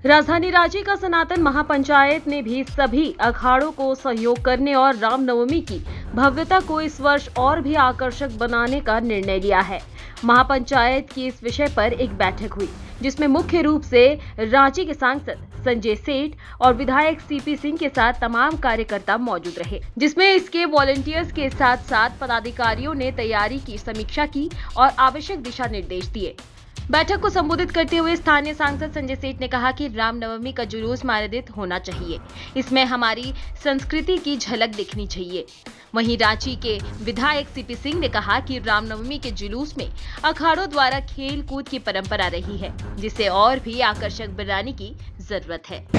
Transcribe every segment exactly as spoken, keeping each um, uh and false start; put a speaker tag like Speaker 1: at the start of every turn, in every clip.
Speaker 1: राजधानी रांची का सनातन महापंचायत ने भी सभी अखाड़ों को सहयोग करने और रामनवमी की भव्यता को इस वर्ष और भी आकर्षक बनाने का निर्णय लिया है। महापंचायत की इस विषय पर एक बैठक हुई, जिसमें मुख्य रूप से रांची के सांसद संजय सेठ और विधायक सीपी सिंह के साथ तमाम कार्यकर्ता मौजूद रहे, जिसमें इसके वॉलंटियर्स के साथ साथ पदाधिकारियों ने तैयारी की समीक्षा की और आवश्यक दिशा निर्देश दिए। बैठक को संबोधित करते हुए स्थानीय सांसद संजय सेठ ने कहा कि रामनवमी का जुलूस मार्जित होना चाहिए, इसमें हमारी संस्कृति की झलक दिखनी चाहिए। वहीं रांची के विधायक सीपी सिंह ने कहा कि रामनवमी के जुलूस में अखाड़ों द्वारा खेल कूद की परंपरा रही है, जिसे और भी आकर्षक बनाने की जरूरत है।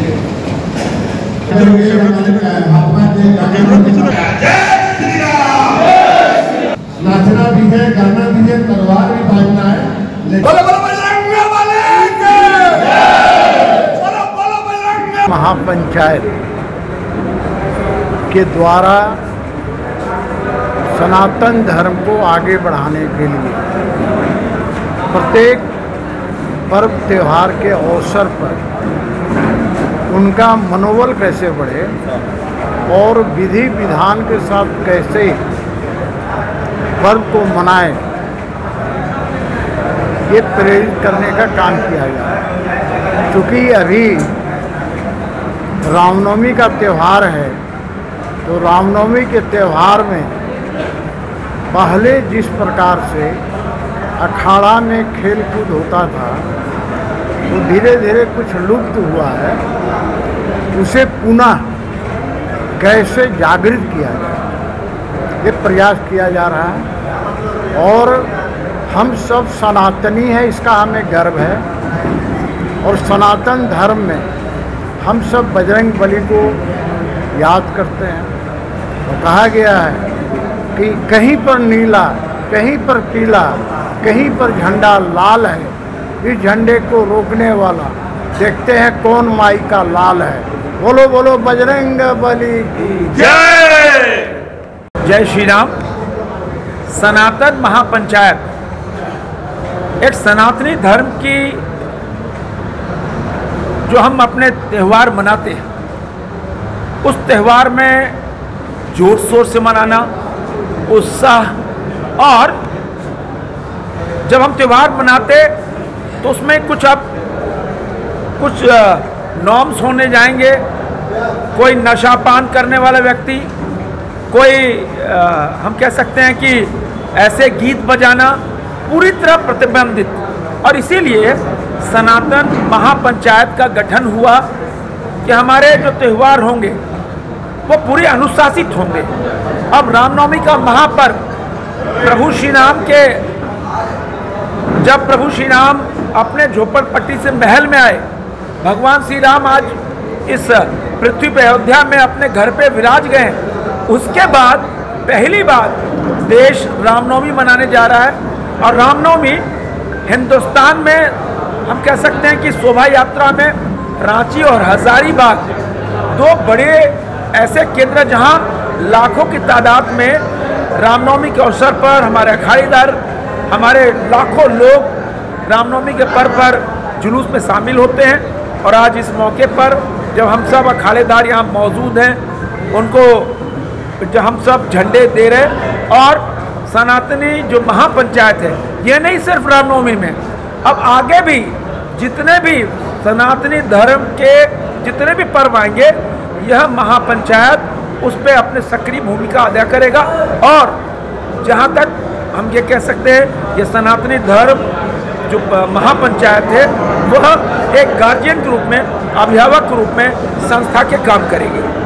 Speaker 2: नाचना भी है, गाना भी है, तलवार भी बांधना है।
Speaker 3: महापंचायत के द्वारा सनातन धर्म को आगे बढ़ाने के लिए प्रत्येक पर्व त्योहार के अवसर पर उनका मनोबल कैसे बढ़े और विधि विधान के साथ कैसे पर्व को मनाएं, ये प्रेरित करने का काम किया गया है। क्योंकि अभी रामनवमी का त्यौहार है, तो रामनवमी के त्यौहार में पहले जिस प्रकार से अखाड़ा में खेल कूद होता था, वो धीरे धीरे कुछ लुप्त हुआ है। उसे पुनः कैसे जागृत किया जाए, ये प्रयास किया जा रहा है। और हम सब सनातनी हैं, इसका हमें गर्व है। और सनातन धर्म में हम सब बजरंग बली को याद करते हैं। तो कहा गया है कि कहीं पर नीला, कहीं पर पीला, कहीं पर झंडा लाल है। इस झंडे को रोकने वाला देखते हैं कौन माई का लाल है। बोलो बोलो बजरंग बली की
Speaker 4: जय। जय श्री राम। सनातन महापंचायत एक सनातनी धर्म की जो हम अपने त्यौहार मनाते हैं, उस त्यौहार में जोर शोर से मनाना, उत्साह, और जब हम त्यौहार मनाते तो उसमें कुछ अब कुछ नॉर्म्स होने जाएंगे। कोई नशा पान करने वाला व्यक्ति, कोई आ, हम कह सकते हैं कि ऐसे गीत बजाना पूरी तरह प्रतिबंधित। और इसीलिए सनातन महापंचायत का गठन हुआ कि हमारे जो त्यौहार होंगे वो पूरे अनुशासित होंगे। अब रामनवमी का महापर्व प्रभु श्री राम के, जब प्रभु श्री राम अपने झोपड़पट्टी से महल में आए, भगवान श्री राम आज इस पृथ्वी पे अयोध्या में अपने घर पे विराज गए, उसके बाद पहली बार देश रामनवमी मनाने जा रहा है। और रामनवमी हिंदुस्तान में हम कह सकते हैं कि शोभा यात्रा में रांची और हजारीबाग दो बड़े ऐसे केंद्र जहां लाखों की तादाद में रामनवमी के अवसर पर हमारे अखाड़ेदार, हमारे लाखों लोग रामनवमी के पर्व पर जुलूस में शामिल होते हैं। और आज इस मौके पर जब हम सब अखाड़ेदार यहाँ मौजूद हैं, उनको जो हम सब झंडे दे रहे, और सनातनी जो महापंचायत है, ये नहीं सिर्फ रामनवमी में, अब आगे भी जितने भी सनातनी धर्म के जितने भी पर्व आएंगे, यह महापंचायत उस पर अपने सक्रिय भूमिका अदा करेगा। और जहाँ तक हम ये कह सकते हैं, ये सनातनी धर्म जो महापंचायत है, वह एक गार्जियन के रूप में, अभिभावक के रूप में संस्था के काम करेगी।